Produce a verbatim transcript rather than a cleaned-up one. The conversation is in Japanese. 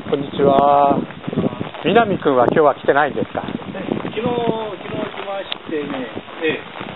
こんにちは。南君は今日は来てないんですか？ 昨日、昨日来ましてね、ええ